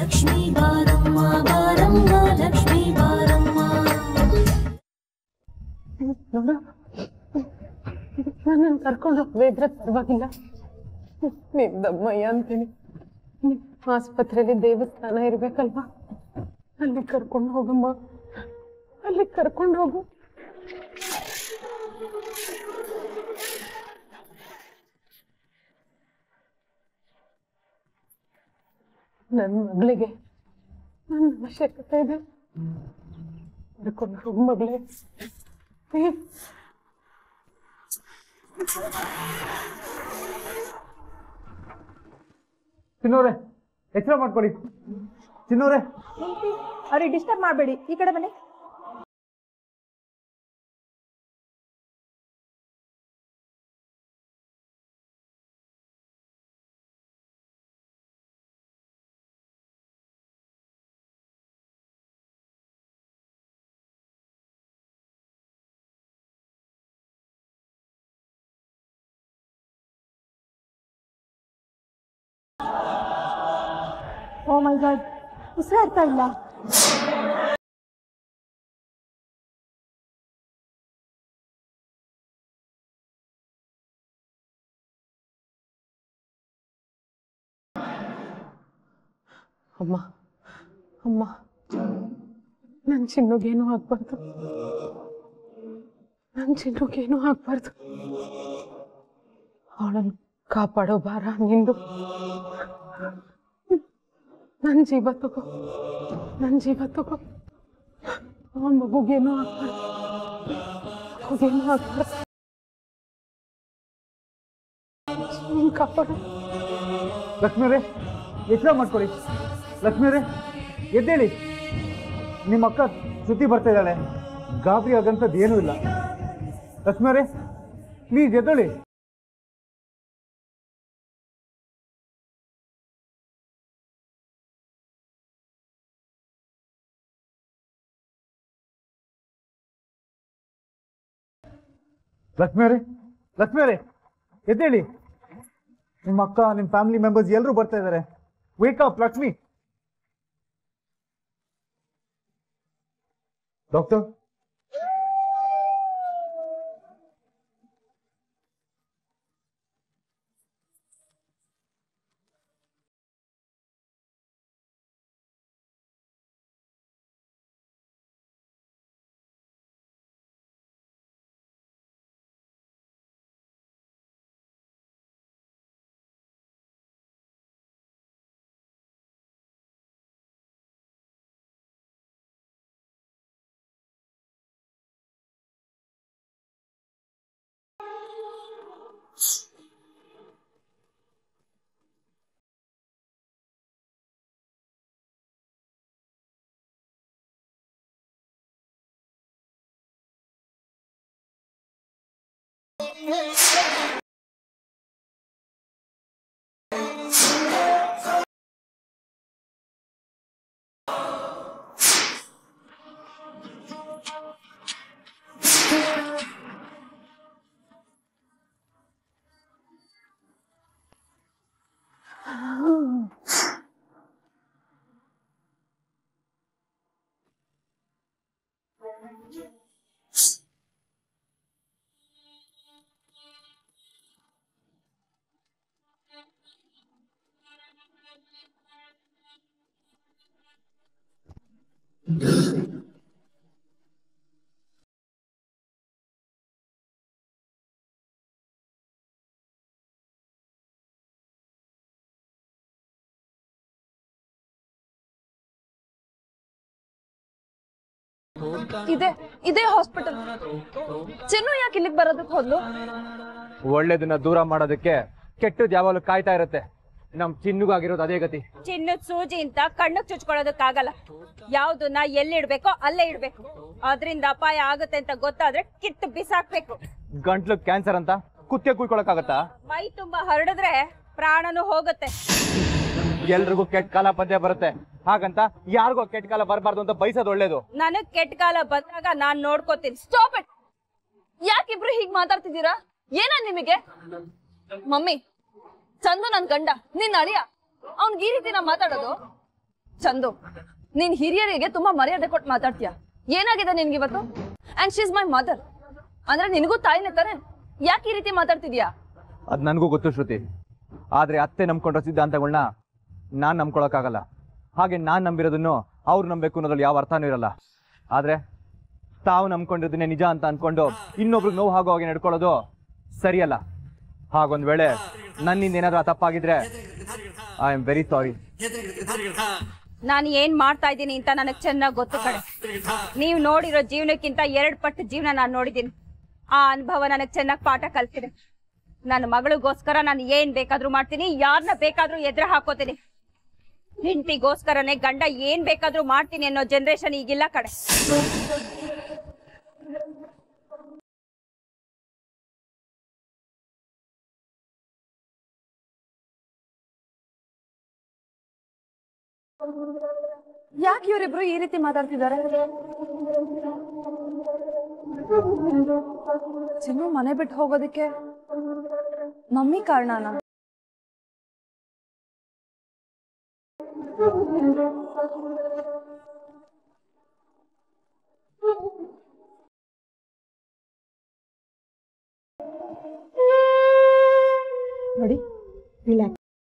ಲಕ್ಷ್ಮೀ ಬಾರಮ್ಮ ಬಾರಮ್ಮ ಲಕ್ಷ್ಮೀ ಬಾರಮ್ಮ. ನನ್ನನ್ನು ಕರ್ಕೊಂಡು ಹೋಗ್ತಾ ಇದ್ರೆ ಪರವಾಗಿಲ್ಲ. ನಿಮ್ದಮ್ಮಯ್ಯ ಅಂತೀನಿ. ಆಸ್ಪತ್ರೆಯಲ್ಲಿ ದೇವಸ್ಥಾನ ಇರ್ಬೇಕಲ್ವಾ, ಅಲ್ಲಿ ಕರ್ಕೊಂಡು ಹೋಗಮ್ಮ, ಅಲ್ಲಿ ಕರ್ಕೊಂಡು ಹೋಗು. ನನ್ನ ಮಗಳಿಗೆ ನನ್ನ ಅವಶ್ಯಕತೆ ಇದೆ, ಕರ್ಕೊಂಡು ಹೋಗು ಮಗಳೇ. ಚಿನ್ನೋರೆ ಎಚ್ಚರ ಮಾಡ್ಕೊಳ್ಳಿ. ಚಿನ್ನೋರೆ ಅವ್ರಿಗೆ ಡಿಸ್ಟರ್ಬ್ ಮಾಡಬೇಡಿ, ಈ ಕಡೆ ಬನ್ನಿ. ಓ ಮೈ ಗಾಡ್, ಉಸಿರಾಡ್ತಾ ಇಲ್ಲ. ಅಮ್ಮ ಅಮ್ಮ, ನನ್ನ ಚಿನ್ನುಗೇನು ಆಗ್ಬಾರ್ದು, ನನ್ನ ಚಿನ್ನುಗೇನು ಆಗ್ಬಾರ್ದು. ಅವಳನ್ನು ಕಾಪಾಡೋ ಭಾರ ನಿಂದು. ನನ್ನ ಜೀವ ತಗೋ, ನನ್ನ ಜೀವ ತಗೋ. ಅವನ ಮಗುಗೇನು ಆಗ್ಬಾರ್ದು, ಮಗುಗೇನು ಆಗ್ಬಾರ್ದು. ಕಾಪಾಡು. ಲಕ್ಷ್ಮೀರೇ ಎಚ್ಚರ ಮಾಡ್ಕೊಳ್ಳಿ. ಲಕ್ಷ್ಮೀರೇ ಎದ್ದೇಳಿ, ನಿಮ್ಮ ಅಕ್ಕ ಶ್ರುತಿ ಬರ್ತಾ ಇದ್ದಾಳೆ, ಗಾಬರಿ ಆಗಂಥದ್ದು ಏನೂ ಇಲ್ಲ. ಲಕ್ಷ್ಮೀರೇ ಪ್ಲೀಸ್ ಎದ್ದೇಳಿ. ಲಕ್ಷ್ಮೀರೇ ಲಕ್ಷ್ಮೀರೇ ಎದ್ದೇಳಿ, ನಿಮ್ಮ ಅಕ್ಕ ನಿಮ್ಮ ಫ್ಯಾಮಿಲಿ ಮೆಂಬರ್ಸ್ ಎಲ್ಲರೂ ಬರ್ತಾ ಇದ್ದಾರೆ. Wake up Lakshmi. ಡಾಕ್ಟರ್ ಇದೇ ಹಾಸ್ಪಿಟಲ್. ಚಿನ್ನು ಯಾಕೆ ಇಲ್ಲಿಗೆ ಬರೋದಕ್ಕೆ ಹೋದ್ಲು? ಒಳ್ಳೇದನ್ನ ದೂರ ಮಾಡೋದಕ್ಕೆ ಕೆಟ್ಟದ್ ಯಾವಾಗಲೂ ಕಾಯ್ತಾ ಇರುತ್ತೆ. ನಮ್ ಚಿನ್ನುಗಾಗಿರೋದು ಅದೇ ಗತಿ. ಚಿನ್ನದ ಸೂಜಿ ಅಂತ ಕಣ್ಣಕ್ ಚುಚ್ಕೊಳ್ಳೋದಕ್ಕಾಗಲ್ಲ. ಯಾವ್ದನ್ನ ಎಲ್ಲಿ ಇಡ್ಬೇಕೋ ಅಲ್ಲೇ ಇಡ್ಬೇಕು. ಅದ್ರಿಂದ ಅಪಾಯ ಆಗುತ್ತೆ ಅಂತ ಗೊತ್ತಾದ್ರೆ ಕಿತ್ತು ಬಿಸಾಕ್ಬೇಕು. ಗಂಟ್ಲು ಕ್ಯಾನ್ಸರ್ ಅಂತ ಕುತ್ತಿಗೆ ಕುಯ್ಕೊಳಕ್ಕಾಗತ್ತಾ? ಮೈ ತುಂಬಾ ಹರಡಿದ್ರೆ ಪ್ರಾಣನೂ ಹೋಗುತ್ತೆ. ಎಲ್ರಿಗೂ ಕೆಟ್ಟ ಕಾಲ ಪದ್ಯ ಬರುತ್ತೆ, ಹಾಗಂತ ಯಾರಿಗೂ ಕೆಟ್ಟ ಕಾಲ ಬರಬಾರ್ದು ಅಂತ ಬಯಸೋದು ಒಳ್ಳೇದು. ನನಗ್ ಕೆಟ್ಟ ಕಾಲ ಬಂದಾಗ ನಾನ್ ನೋಡ್ಕೋತೀನಿ. Stop it. ಯಾಕಿಬ್ರು ಹೀಗ್ ಮಾತಾಡ್ತಿದ್ದೀರಾ? ಏನ ನಿಮಗೆ? ಮಮ್ಮಿ, ಚಂದು ನನ್ ಗಂಡ, ನಿನ್ ಅಳಿಯ, ಅವ್ನ್ಗೆ ಈ ರೀತಿನ ಮಾತಾಡೋದು? ಚಂದು, ನೀನ್ ಹಿರಿಯರಿಗೆ ತುಂಬಾ ಮರ್ಯಾದೆ ಕೊಟ್ಟು ಮಾತಾಡ್ತೀಯ. ಏನಾಗಿದೆ ನಿನ್ಗೆ ಇವತ್ತು? And she is my mother. ಅಂದ್ರೆ ನಿನಗೂ ತಾಯಿನೇ ತಾನೆ, ಯಾಕೆ ಈ ರೀತಿ ಮಾತಾಡ್ತಿದ್ಯಾ? ಅದು ನನಗೂ ಗೊತ್ತು ಶ್ರುತಿ. ಆದರೆ ಅತ್ತೆ ನಂಬ್ಕೊಂಡ್ರ ಸಿದ್ಧಾಂತಗಳನ್ನ ನಾನು ನಂಬ್ಕೊಳಕ್ಕಾಗಲ್ಲ. ಹಾಗೆ ನಾನು ನಂಬಿರೋದನ್ನು ಅವ್ರು ನಂಬಬೇಕು ಅನ್ನೋದ್ರಲ್ಲಿ ಯಾವ ಅರ್ಥನೂ ಇರಲ್ಲ. ಆದರೆ ತಾವು ನಂಬ್ಕೊಂಡಿರೋದನ್ನೇ ನಿಜ ಅಂತ ಅಂದ್ಕೊಂಡು ಇನ್ನೊಬ್ರಿಗೆ ನೋವು ಆಗೋ ಹಾಗೆ ನಡ್ಕೊಳ್ಳೋದು ಸರಿಯಲ್ಲ. ಹಾಗೊಂದು ವೇಳೆ ನನ್ನಿಂದ ಏನಾದರೂ ತಪ್ಪಾಗಿದ್ರೆ ಐ ಆಮ್ ವೆರಿ ಸಾರಿ. ನಾನು ಏನ್ ಮಾಡ್ತಾ ಇದ್ದೀನಿ ಅಂತ ನನಗೆ ಚೆನ್ನಾಗಿ ಗೊತ್ತು ಕಡೆ. ನೀವು ನೋಡಿರೋ ಜೀವನಕ್ಕಿಂತ 2 ಪಟ್ಟು ಜೀವನ ನಾನು ನೋಡಿದ್ದೀನಿ. ಆ ಅನುಭವ ನನಗೆ ಚೆನ್ನಾಗಿ ಪಾಠ ಕಲ್ತಿದೆ. ನನ್ನ ಮಗಳಿಗೋಸ್ಕರ ನಾನು ಏನ್ ಬೇಕಾದ್ರೂ ಮಾಡ್ತೀನಿ, ಯಾರನ್ನ ಬೇಕಾದ್ರೂ ಎದುರು ಹಾಕೋತೀನಿ. ಹೆಂಡತಿಗೋಸ್ಕರನೇ ಗಂಡ ಏನ್ ಬೇಕಾದ್ರೂ ಮಾಡ್ತೀನಿ ಅನ್ನೋ ಜನರೇಷನ್ ಈಗಿಲ್ಲ ಕಡೆ. ಯಾಕೆ ಇವರಿಬ್ರು ಈ ರೀತಿ ಮಾತಾಡ್ತಿದ್ದಾರೆ? ಚಿನ್ನು ಮನೆ ಬಿಟ್ಟು ಹೋಗೋದಕ್ಕೆ ಮಮ್ಮಿ ಕಾರಣನಾ? ನೋಡಿ, ರಿಲ್ಯಾಕ್ಸ್.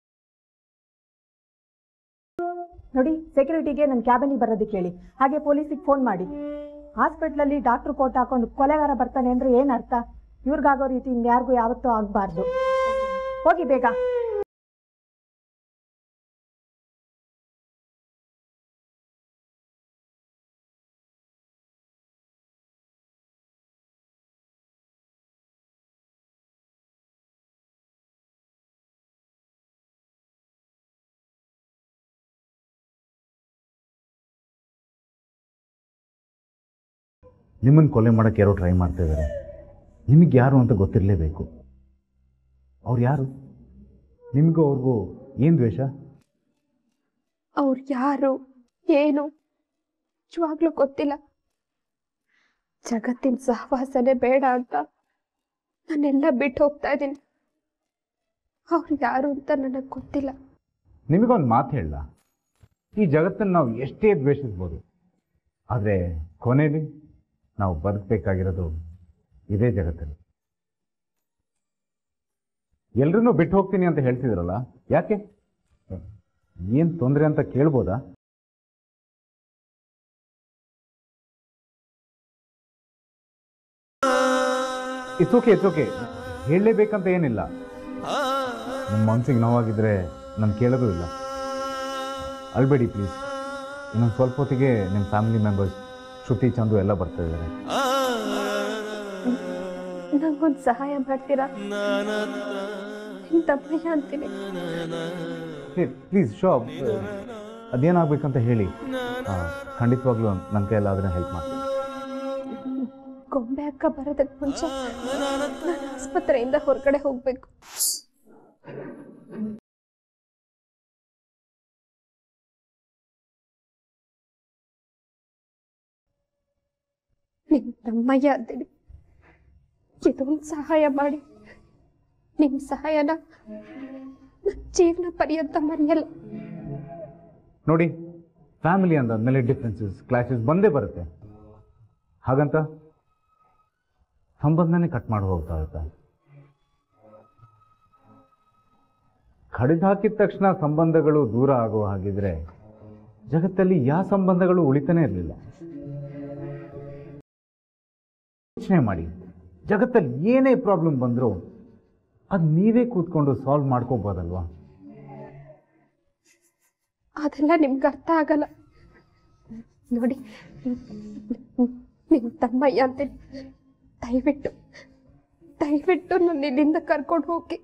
ನೋಡಿ, ಸೆಕ್ಯೂರಿಟಿಗೆ ನನ್ನ ಕ್ಯಾಬಿನಿಗೆ ಬರೋದಕ್ಕೆ ಹೇಳಿ. ಹಾಗೆ ಪೊಲೀಸಿಗೆ ಫೋನ್ ಮಾಡಿ. ಹಾಸ್ಪಿಟ್ಲಲ್ಲಿ ಡಾಕ್ಟ್ರು ಕೋಟ್ ಹಾಕೊಂಡು ಕೊಲೆಗಾರ ಬರ್ತಾನೆ ಅಂದ್ರೆ ಏನು ಅರ್ಥ? ಇವ್ರಿಗಾಗೋ ರೀತಿ ಇನ್ಯಾರಿಗೂ ಯಾವತ್ತೂ ಆಗಬಾರ್ದು. ಹೋಗಿ ಬೇಗ. ನಿಮ್ಮನ್ನು ಕೊಲೆ ಮಾಡೋಕ್ಕೆ ಯಾರೋ ಟ್ರೈ ಮಾಡ್ತಾ ಇದ್ದಾರೆ. ನಿಮಗೆ ಯಾರು ಅಂತ ಗೊತ್ತಿರಲೇಬೇಕು. ಅವ್ರು ಯಾರು? ನಿಮಗೂ ಅವ್ರಿಗೂ ಏನು ದ್ವೇಷ? ಅವ್ರು ಯಾರು ಏನು ನಿಜವಾಗ್ಲೂ ಗೊತ್ತಿಲ್ಲ. ಜಗತ್ತಿನ ಸಹವಾಸನೆ ಬೇಡ ಅಂತ ನಾನೆಲ್ಲ ಬಿಟ್ಟು ಹೋಗ್ತಾ ಇದ್ದೀನಿ. ಅವ್ರು ಯಾರು ಅಂತ ನನಗೆ ಗೊತ್ತಿಲ್ಲ. ನಿಮಗೊಂದು ಮಾತು ಹೇಳ, ಈ ಜಗತ್ತನ್ನು ನಾವು ಎಷ್ಟೇ ದ್ವೇಷಿಸ್ಬೋದು, ಆದರೆ ಕೊನೆಯಲ್ಲಿ ನಾವು ಬದುಕಬೇಕಾಗಿರೋದು ಇದೇ ಜಗತ್ತಲ್ಲಿ. ಎಲ್ರೂ ಬಿಟ್ಟು ಹೋಗ್ತೀನಿ ಅಂತ ಹೇಳ್ತಿದ್ರಲ್ಲ, ಯಾಕೆ? ಏನು ತೊಂದರೆ ಅಂತ ಕೇಳ್ಬೋದಾ? It's okay. ಹೇಳಲೇಬೇಕಂತ ಏನಿಲ್ಲ. ನಿಮ್ಮ ಮನಸ್ಸಿಗೆ ನೋವಾಗಿದ್ರೆ ನಾನು ಕೇಳೋದು ಇಲ್ಲ. ಅಳ್ಬೇಡಿ ಪ್ಲೀಸ್. ಇನ್ನೊಂದು ಸ್ವಲ್ಪ ಹೊತ್ತಿಗೆ ನಿಮ್ಮ ಫ್ಯಾಮಿಲಿ ಮೆಂಬರ್ಸ್ ಶ್ರುತಿ, ಚಂದು ಎಲ್ಲ ಬರ್ತಾ ಇದ್ದಾರೆ. ನಂಗೊಂದು ಸಹಾಯ ಮಾಡ್ತೀರಾ? ನಿಮ್ ತಮ್ಮಯ್ಯ ಅಂತೀನಿ. ಪ್ಲೀಸ್ ಶಾಪ್ ಅದೇನಾಗಬೇಕಂತ ಹೇಳಿ. ಖಂಡಿತವಾಗ್ಲೂ ನನ್ನ ಕೈಯಲ್ಲಿ ಅದನ್ನ ಹೆಲ್ಪ್ ಮಾಡ್ತೀನಿ. ಗೊಂಬೆ ಅಕ್ಕ ಬರೋದಕ್ಕೆ ಮುಂಚೆ ನಾನು ಆಸ್ಪತ್ರೆಯಿಂದ ಹೊರಗಡೆ ಹೋಗ್ಬೇಕು. ನಿಮ್ ತಮ್ಮಯ್ಯ ಅಂತೀನಿ. ಇದೊಂದು ಸಹಾಯ ಮಾಡಿ. ನಿಮ್ ಸಹಾಯನ ನನ್ನ ಜೀವನ ಪರ್ಯಂತ ಮರೆಯಲ್ಲ. ನೋಡಿ, ಫ್ಯಾಮಿಲಿ ಅಂದಾದ್ಮೇಲೆ ಡಿಫ್ರೆನ್ಸಸ್, ಕ್ಲಾಶಸ್ ಬಂದೇ ಬರುತ್ತೆ. ಹಾಗಂತ ಸಂಬಂಧನೇ ಕಟ್ ಮಾಡಿ ಹೋಗ್ತಾ ಇರುತ್ತೆ. ಕಡಿದು ಹಾಕಿದ ತಕ್ಷಣ ಸಂಬಂಧಗಳು ದೂರ ಆಗೋ ಹಾಗಿದ್ರೆ ಜಗತ್ತಲ್ಲಿ ಯಾವ ಸಂಬಂಧಗಳು ಉಳಿತಾನೆ ಇರಲಿಲ್ಲ. ಯೋಚನೆ ಮಾಡಿ, ಜಗತ್ತಲ್ಲಿ ಏನೇ ಪ್ರಾಬ್ಲಮ್ ಬಂದರೂ ಅದು ನೀವೇ ಕೂತ್ಕೊಂಡು ಸಾಲ್ವ್ ಮಾಡ್ಕೋಬೋದಲ್ವಾ? ಅದೆಲ್ಲ ನಿಮ್ಗೆ ಅರ್ಥ ಆಗಲ್ಲ. ನೋಡಿ, ನಿಮ್ಮ ತಮ್ಮಯ್ಯ ಅಂತೀನಿ. ದಯವಿಟ್ಟು ನನ್ನ ಇಲ್ಲಿಂದ ಕರ್ಕೊಂಡು ಹೋಗಿ.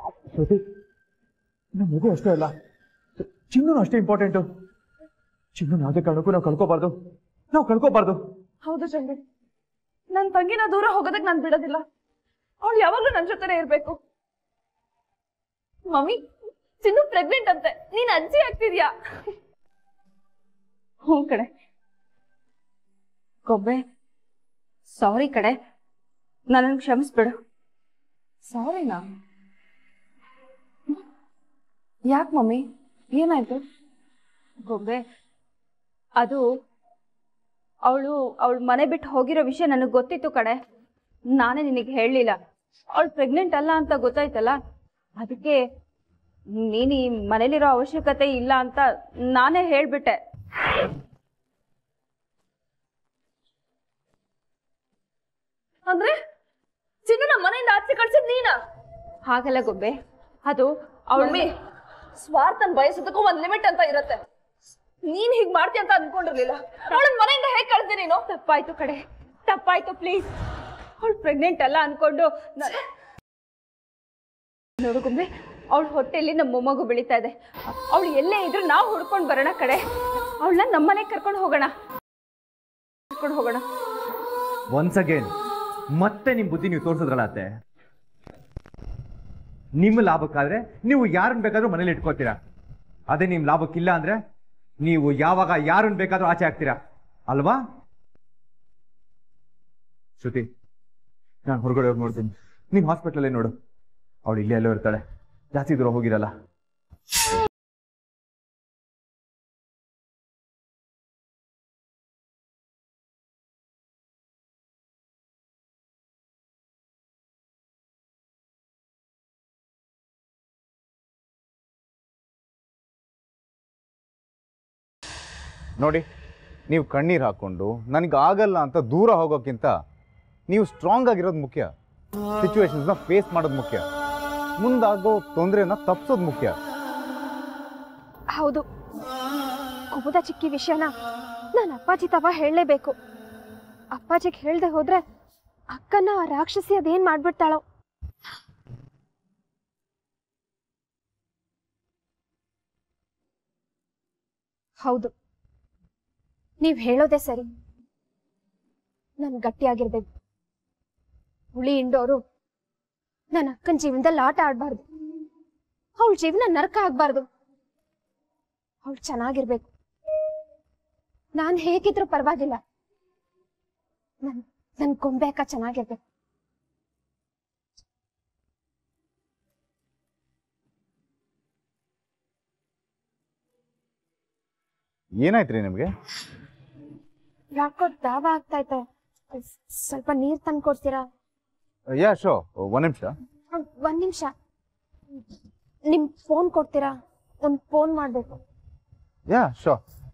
ಶ್ರುತಿ, ನಮ್ಮ ಮಗು ಅಷ್ಟೇ ಅಲ್ಲ, ಚಿನ್ನೂ ಅಷ್ಟೇ ಇಂಪಾರ್ಟೆಂಟು. ಚಿನ್ನು ಯಾವುದೇ ಕಾರಣಕ್ಕೂ ನಾವು ಕಳ್ಕೋಬಾರ್ದು. ಹೌದು ಚಂದ್ರ, ನನ್ನ ತಂಗಿನ ದೂರ ಹೋಗೋದಕ್ಕೆ ನಾನು ಬಿಡೋದಿಲ್ಲ. ಅವಳು ಯಾವಾಗ್ಲೂ ನನ್ನ ಜೊತೆನೇ ಇರ್ಬೇಕು. ಮಮ್ಮಿ, ಚಿನ್ನು ಪ್ರೆಗ್ನೆಂಟ್ ಅಂತೆ, ನೀನ್ ಅಜ್ಜಿ ಆಗ್ತಿದ್ಯಾ? ಹ್ಞೂ ಕಡೆ. ಗೊಬ್ಬೆ, ಸಾರಿ ಕಡೆ, ನನ್ನನ್ನು ಕ್ಷಮಿಸ್ಬಿಡು. ಸಾರಿನಾ? ಯಾಕೆ ಮಮ್ಮಿ, ಏನಾಯ್ತು? ಗೊಬ್ಬೆ, ಅದು ಅವಳು ಮನೆ ಬಿಟ್ಟು ಹೋಗಿರೋ ವಿಷಯ ನನಗೆ ಗೊತ್ತಿತ್ತು ಕಡೆ. ನಾನೇ ನಿನಗೆ ಹೇಳಲಿಲ್ಲ. ಅವಳು ಪ್ರೆಗ್ನೆಂಟ್ ಅಲ್ಲ ಅಂತ ಗೊತ್ತಾಯ್ತಲ್ಲ, ಅದಕ್ಕೆ ನೀನು ಈ ಮನೇಲಿರೋ ಅವಶ್ಯಕತೆ ಇಲ್ಲ ಅಂತ ನಾನೇ ಹೇಳ್ಬಿಟ್ಟೆ. ಅಂದ್ರೆ ಚಿನ್ನ ಮನೆಯಿಂದ ಆಚೆ ಕಳ್ಸಿದ್ ನೀನಾ? ಹಾಗಲ್ಲ ಗೊಬ್ಬೆ, ಅದು ಅವಳು ಸ್ವಾರ್ಥನ್ ಬಯಸೋದಕ್ಕೂ ಒಂದ್ ಲಿಮಿಟ್ ಅಂತ ಇರತ್ತೆ. ನೀನ್ ಹೀಗ್ ಮಾಡ್ತೀಯ ಅಂತ ಅನ್ಕೊಂಡಿರ್ಲಿಲ್ಲ. ಅವಳನ್ ಮನೆಯಿಂದ ಹೇಗ್ ಕಳ್ದೆ ನೀನು? ತಪ್ಪಾಯ್ತು ಕಡೆ, ತಪ್ಪಾಯ್ತು, ಪ್ಲೀಸ್. ಅವಳು ಪ್ರೆಗ್ನೆಂಟ್ ಅಲ್ಲ ಅನ್ಕೊಂಡು ನೋಡು ಗೊಂಬೆ, ಅವಳ ಹೊಟ್ಟೆಯಲ್ಲಿ ನಮ್ಮ ಮೊಮ್ಮಗು ಬೆಳೀತಾ ಇದೆ. ಅವಳು ಎಲ್ಲೇ ಇದ್ರು ನಾವು ಹುಡ್ಕೊಂಡು ಬರೋಣ ಕಡೆ. ಅವಳನ್ನ ನಮ್ಮನೆಗೆ ಕರ್ಕೊಂಡು ಹೋಗೋಣ. ಒನ್ಸ್ ಅಗೇನ್ ಮತ್ತೆ ನಿಮ್ ಬುದ್ಧಿ ನೀವು ತೋರಿಸಿದ್ರಲ್ಲ ಅತ್ತೆ. ನಿಮ್ಮ ಲಾಭಕ್ಕಾದ್ರೆ ನೀವು ಯಾರನ್ನ ಬೇಕಾದ್ರೂ ಮನೇಲಿ ಇಟ್ಕೋತೀರಾ. ಅದೇ ನಿಮ್ ಲಾಭಕ್ಕಿಲ್ಲ ಅಂದ್ರೆ ನೀವು ಯಾವಾಗ ಯಾರನ್ನ ಬೇಕಾದ್ರೂ ಆಚೆ ಹಾಕ್ತೀರಾ ಅಲ್ವಾ? ಶ್ರುತಿ, ನಾನು ಹೊರಗಡೆ ಹೋಗಿ ನೋಡ್ತೀನಿ. ನೀನ್ ಹಾಸ್ಪಿಟಲಲ್ಲೇ ನೋಡು. ಅವಳು ಇಲ್ಲೇ ಎಲ್ಲೋ ಇರ್ತಾಳೆ, ಜಾಸ್ತಿ ದೂರ ಹೋಗಿರಲ್ಲ. ನೋಡಿ, ನೀವು ಕಣ್ಣೀರು ಹಾಕ್ಕೊಂಡು ನನಗೆ ಆಗಲ್ಲ ಅಂತ ದೂರ ಹೋಗೋಕ್ಕಿಂತ ನೀವು ಸ್ಟ್ರಾಂಗ್ ಆಗಿರೋದು ಮುಖ್ಯ. ಸಿಚುವೇಶನ್ಸ್ನ ಫೇಸ್ ಮಾಡೋದು ಮುಖ್ಯ. ಮುಂದಾಗೋ ತೊಂದರೆನ ತಪ್ಪಿಸೋದು ಮುಖ್ಯ. ಹೌದು, ಕುಮುದ ಚಿಕ್ಕಿ ವಿಷಯನ ನಾನು ಅಪ್ಪಾಜಿ ತವ ಹೇಳಲೇಬೇಕು. ಅಪ್ಪಾಜಿಗೆ ಹೇಳ್ದೆ ಹೋದ್ರೆ ಅಕ್ಕನ ಆ ರಾಕ್ಷಸಿ ಅದೇನ್ ಮಾಡ್ಬಿಡ್ತಾಳೋ. ಹೌದು, ನೀವ್ ಹೇಳೋದೇ ಸರಿ. ನಾನು ಗಟ್ಟಿಯಾಗಿರ್ಬೇಕು. ಹುಳಿ ಹಿಂಡೋರು ನನ್ನ ಅಕ್ಕನ ಜೀವನದಲ್ಲಿ ಆಟ ಆಡ್ಬಾರ್ದು. ಅವಳ ಜೀವನ ನರಕ ಆಗ್ಬಾರ್ದು. ಅವಳು ಚೆನ್ನಾಗಿರ್ಬೇಕು. ನಾನು ಹೇಗಿದ್ರು ಪರವಾಗಿಲ್ಲ, ನನ್ ಗೊಂಬೆ ಅಕ್ಕ ಚೆನ್ನಾಗಿರ್ಬೇಕು. ಏನಾಯ್ತ್ರಿ ನಿಮಗೆ? ಯಾಕೋ ದಾವ ಆಗ್ತೈತೆ. ಸ್ವಲ್ಪ ನೀರ್ ತಂದು ಕೊಡ್ತೀರಾ? ಯಾ ಶೋ, ಒಂದ್ ನಿಮಿಷ. ಒಂದ್ ನಿಮಿಷ, ನಿಮ್ ಫೋನ್ ಕೊಡ್ತೀರಾ? ಒಂದ್ ಫೋನ್ ಮಾಡ್ಬೇಕು. ಯಾ ಶೋ.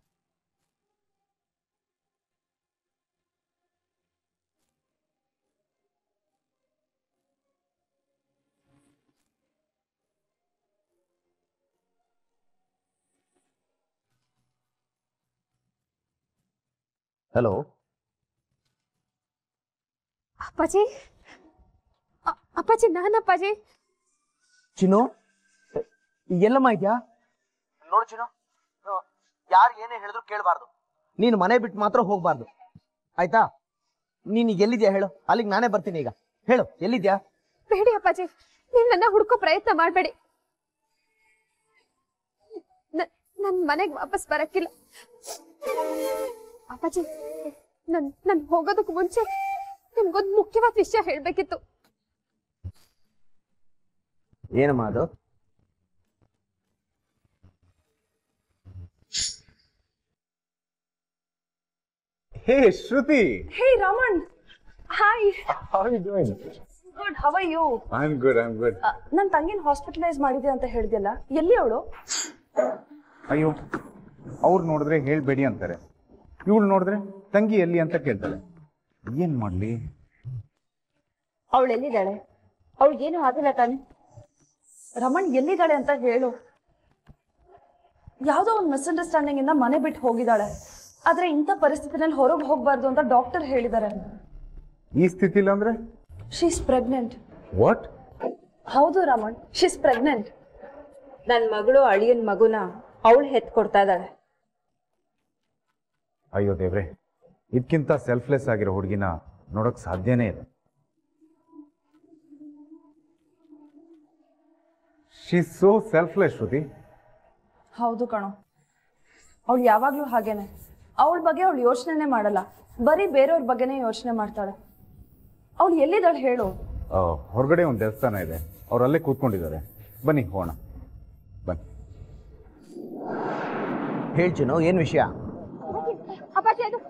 ಹಲೋ ಅಪ್ಪಾಜಿ. ಅಪ್ಪಾಜಿ, ನಾನಪ್ಪಾಜಿ. ಚಿನ್ನು, ಎಲ್ಲಮ್ಮ ಇದ್ಯಾ? ನೋಡು ಚಿನ್ನು, ಯಾರು ಏನೇ ಹೇಳಿದ್ರು ಕೇಳಬಾರ್ದು. ನೀನು ಮನೆ ಬಿಟ್ಟು ಮಾತ್ರ ಹೋಗ್ಬಾರ್ದು, ಆಯ್ತಾ? ನೀನು ಎಲ್ಲಿದ್ಯಾ ಹೇಳು, ಅಲ್ಲಿಗೆ ನಾನೇ ಬರ್ತೀನಿ. ಈಗ ಹೇಳು, ಎಲ್ಲಿದ್ಯಾ? ಬೇಡಿ ಅಪ್ಪಾಜಿ, ನೀವ್ ನನ್ನ ಹುಡ್ಕೋ ಪ್ರಯತ್ನ ಮಾಡ್ಬೇಡಿ. ನನ್ ಮನೆಗ್ ವಾಪಸ್ ಬರಕ್ಕಿಲ್ಲ ಅಪ್ಪಾಜಿ. ನನ್ ಹೋಗೋದಕ್ಕೂ ಮುಂಚೆ ನಿಮ್ಗೊಂದು ಮುಖ್ಯವಾದ ವಿಷಯ ಹೇಳ್ಬೇಕಿತ್ತು. ಏನಮ್ಮ ಅದು? Hey Shruti. Hey Raman, hi. How are you doing? Good, how are you? I'm good. ನನ್ನ ತಂಗಿನ ಹಾಸ್ಪಿಟಲೈಸ್ ಮಾಡಿದೆ ಅಂತ ಹೇಳಿದ್ಯಲ್ಲ, ಎಲ್ಲಿ ಅವಳು? ಅಯ್ಯೋ, ಅವ್ರು ನೋಡಿದ್ರೆ ಹೇಳ್ಬೇಡಿ ಅಂತಾರೆ, ಇವಳು ನೋಡಿದ್ರೆ ತಂಗಿ ಎಲ್ಲಿ ಅಂತ ಕೇಳ್ತಾಳೆ. ಏನ್ ಮಾಡ್ಲಿ? ಅವಳು ಎಲ್ಲಿದ್ದಾಳೆ? ಅವಳಿಗೇನು ಆಗಿಲ್ಲ ತಾನೆ? ರಮಣ್ ಎಲ್ಲಿದ್ದಾಳೆ ಅಂತ ಹೇಳು. ಯಾವುದೋ ಒಂದು ಮಿಸ್ಅಂಡರ್ಸ್ಟ್ಯಾಂಡಿಂಗ್ ಇಂದ ಮನೆ ಬಿಟ್ಟು ಹೋಗಿದ್ದಾಳೆ. ಆದ್ರೆ ಇಂಥ ಪರಿಸ್ಥಿತಿನಲ್ಲಿ ಹೊರಗೆ ಹೋಗ್ಬಾರ್ದು ಅಂತ ಡಾಕ್ಟರ್ ಹೇಳಿದ್ದಾರೆ. ಈ ಸ್ಥಿತಿಲಿ ಅಂದ್ರೆ? She is pregnant. ವಾಟ್? ಹೌದು ರಮಣ್, ಶಿಸ್ ಪ್ರೆಗ್ನೆಂಟ್. ನನ್ನ ಮಗಳು ಅಳಿಯನ್ ಮಗುನ ಅವಳು ಹೆತ್ಕೊಡ್ತಾ ಇದ್ದಾಳೆ. ಅಯ್ಯೋ ದೇವ್ರೆ, ಇದಕ್ಕಿಂತ ಸೆಲ್ಫ್ಲೆಸ್ ಆಗಿರೋ ಹುಡುಗಿನ ನೋಡೋಕೆ ಸಾಧ್ಯನೇ ಇಲ್ಲ. She so selfless Shruti. ಹೌದು ಕಣೋ, ಅವಳು ಯಾವಾಗ್ಲೂ ಹಾಗೇನೆ. ಅವಳ ಬಗ್ಗೆ ಅವಳು ಯೋಚನೆ ಮಾಡಲ್ಲ, ಬರೀ ಬೇರೆಯವ್ರ ಬಗ್ಗೆನೇ ಯೋಚನೆ ಮಾಡ್ತಾಳೆ. ಅವಳು ಎಲ್ಲಿದ್ದಾಳೆ ಹೇಳು? ಹೊರಗಡೆ ಒಂದು ದೇವಸ್ಥಾನ ಇದೆ, ಅವ್ರು ಅಲ್ಲೇ ಕೂತ್ಕೊಂಡಿದ್ದಾರೆ. ಬನ್ನಿ ಹೋಣ, ಬನ್ನಿ. ಹೇಳ್ಚಿನೋ ಏನು ವಿಷಯ? ಅಪ್ಪಾಜಿ ಅದು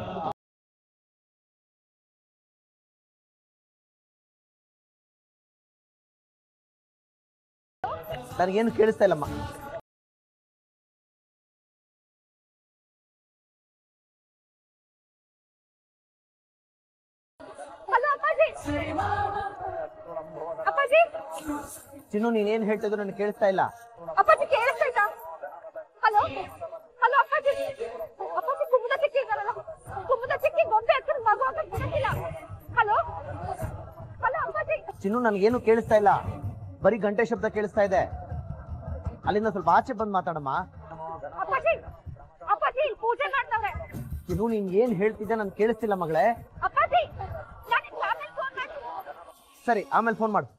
ನನಗೇನು ಕೇಳಿಸ್ತಾ ಇಲ್ಲಮ್ಮ. ಅಪ್ಪಾಜಿ ಚಿನ್ನು ನೀನೇನು ಹೇಳ್ತಿದ್ರು ನನಗೆ ಕೇಳಿಸ್ತಾ ಇಲ್ಲ. ಅಪ್ಪಾಜಿ ಕೇಳಿಸ್ತಾಯ್ತಾ? ಹಲೋ ಹಲೋ ಅಪ್ಪಾಜಿ, ಅಪ್ಪಾಜಿ ಕುಮುದ ಚಿಕ್ಕಿ ಇದ್ದಾರಲ್ಲ, ಕುಮುದ ಚಿಕ್ಕಿ ಗೊಂಬೆ ಹತ್ರ ಮಗು ಅಂತ ಬಿಡೋದಿಲ್ಲ. ಹಲೋ ಹಲೋ ಅಪ್ಪಾಜಿ. ಚಿನ್ನು ನನಗೇನು ಕೇಳಿಸ್ತಾ ಇಲ್ಲ, ಬರೀ ಗಂಟೆ ಶಬ್ದ ಕೇಳಿಸ್ತಾ ಇದೆ. ಅಲ್ಲಿಂದ ಸ್ವಲ್ಪ ಆಚೆ ಬಂದು ಮಾತಾಡಮ್ಮ. ಅಪ್ಪಾಜಿ ಅಪ್ಪಾಜಿ ಪೂಜೆ ಮಾಡ್ತಾವ್ರೆ. ಚಿನ್ನು ನೀನ್ ಏನ್ ಹೇಳ್ತಿದ್ದೆ ನನ್ಗೆ ಕೇಳಿಸ್ತಿಲ್ಲ ಮಗಳೇ. ಅಪ್ಪಾಜಿ ನಾನು ಆಮೇಲೆ ಫೋನ್ ಮಾಡಿ. ಸರಿ, ಆಮೇಲೆ ಫೋನ್ ಮಾಡು.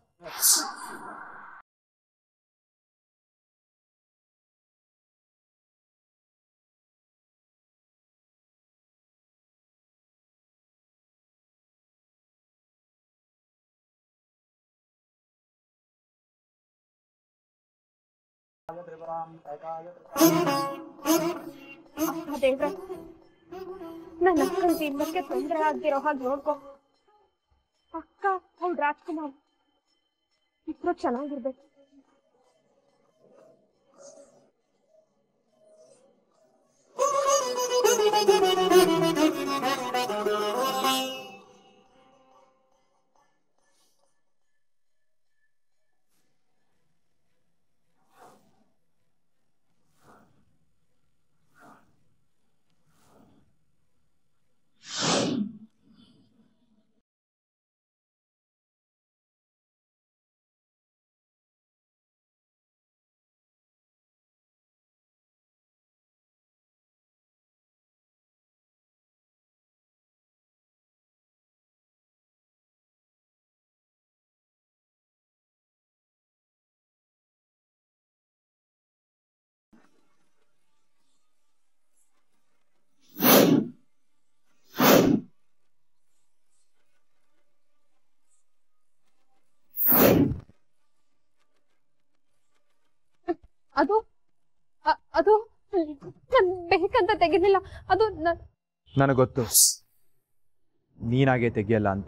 ದೇವ್ರೆ, ನನ್ನ ಅಕ್ಕನ ಜೀವನಕ್ಕೆ ತೊಂದರೆ ಆಗ್ದಿರೋ ಹಾಗೆ ನೋಡ್ಕೊ. ಅಕ್ಕ ಅವ್ಳು ರಾಜ್ಕುಮಾರ್ ಇಬ್ರು ಚೆನ್ನಾಗಿರ್ಬೇಕು. ಅದು ಅದು ನಾನು ಬೇಕಂತ ತೆಗಿಲಿಲ್ಲ. ಅದು ನನಗೆ ಗೊತ್ತು ನೀನಾಗೆ ತೆಗಿಯಲ್ಲ ಅಂತ.